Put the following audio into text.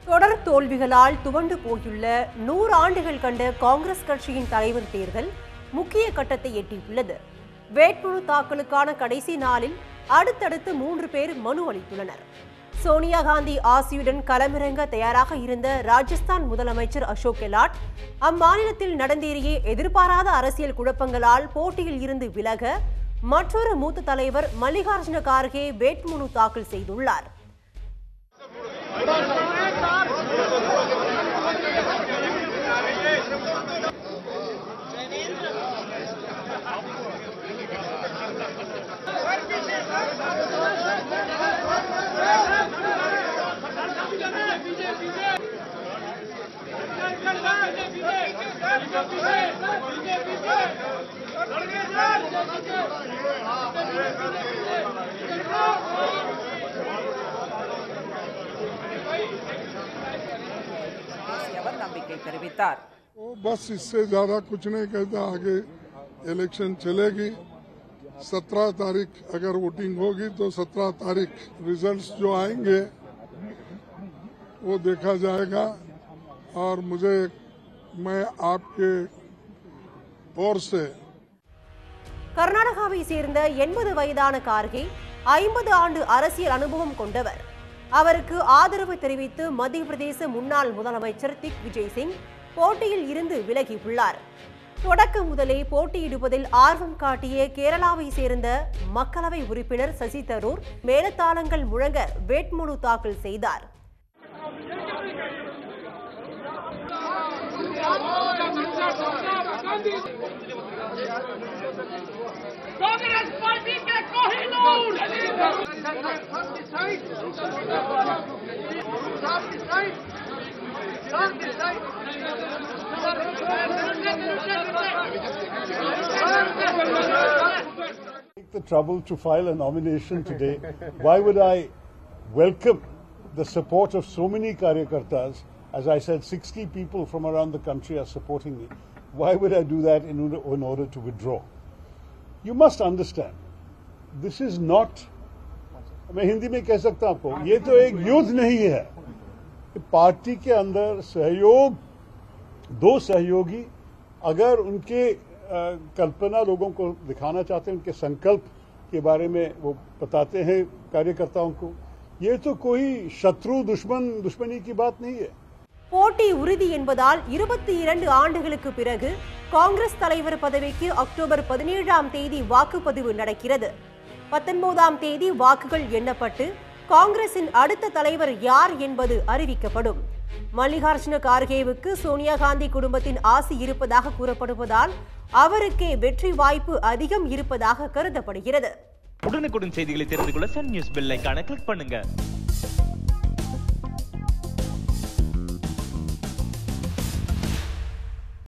தொடர் தோல்விகளால் துவண்டு போயுள்ள 100 ஆண்டுகள் கண்ட காங்கிரஸ் கட்சியின் தலைவர் தேர்தல் முக்கிய கட்டத்தை எட்டியுள்ளது. வேட்புமனு தாக்கலுக்கான கடைசி நாளில் அடுத்தடுத்து 3 பேர் மனு அளித்துள்ளனர். சோனியா காந்தி ஆசியுடன் களமிறங்க தயாராக இருந்த ராஜஸ்தான் முதலமைச்சர் அசோக் கெலாட் அம்மாநிலத்தில் நடந்தேறிய எதிர்பாராத அரசியல் குழப்பங்களால் போட்டியில் இருந்து விலக மற்றொரு மூத்த தலைவர் மல்லிகார்ஜுன கார்கே வேட்புமனு தாக்கல் செய்துள்ளார். बस इससे ज्यादा कुछ नहीं कहता. आगे इलेक्शन चलेगी. 17 तारीख अगर वोटिंग होगी तो 17 तारीख रिजल्ट्स जो आएंगे वो देखा जाएगा. और मैं आपके ओर से கர்நாடகாவை சேர்ந்த 80 வயதான கார்கே 50 ஆண்டு அரசியல் அனுபவம் கொண்டவர். அவருக்கு ஆதரவு தெரிவித்து மத்திய பிரதேச முன்னாள் முதலமைச்சர் திக் விஜய் சிங் போட்டியில் இருந்து விலகியுள்ளார். தொடக்கம் முதலே போட்டியிடுவதில் ஆர்வம் காட்டிய கேரளாவை சேர்ந்த மக்களவை உறுப்பினர் சசி தரூர் மேலத்தாளங்கள் முழங்க வேட்புமனு தாக்கல் செய்தார். Take the trouble to file a nomination today. Why would I welcome the support of so many karyakartas? As I said, 60 people from around the country are supporting me. Why would I do that in order to withdraw? You must understand, this is not, मैं हिंदी में कह सकता हूं आपको, ये तो एक युद्ध नहीं है. पार्टी के अंदर सहयोग, दो सहयोगी अगर उनके कल्पना लोगों को दिखाना चाहते हैं, उनके संकल्प के बारे में वो बताते हैं कार्यकर्ताओं को, ये तो कोई शत्रु दुश्मनी की बात नहीं है. போட்டி உறுதி என்பதால் 22 ஆண்டுகளுக்கு பிறகு காங்கிரஸ் தலைவர் பதவிக்கு அக்டோபர் 17ஆம் தேதி வாக்குப்பதிவு நடக்கிறது. 19ஆம் தேதி வாக்குகள் எண்ணப்பட்டு காங்கிரசின் அடுத்த தலைவர் யார் என்பது அறிவிக்கப்படும். மல்லிகார்ஜுன கார்கேவுக்கு சோனியா காந்தி குடும்பத்தின் ஆசி இருப்பதாக கூறப்படுவதால் அவருக்கே வெற்றி வாய்ப்பு அதிகம் இருப்பதாக கருதப்படுகிறது. உடனுக்குடன் செய்திகளை தெரிந்து கொள்ள சன் நியூஸ் பெல் ஐகானை கிளிக் பண்ணுங்க.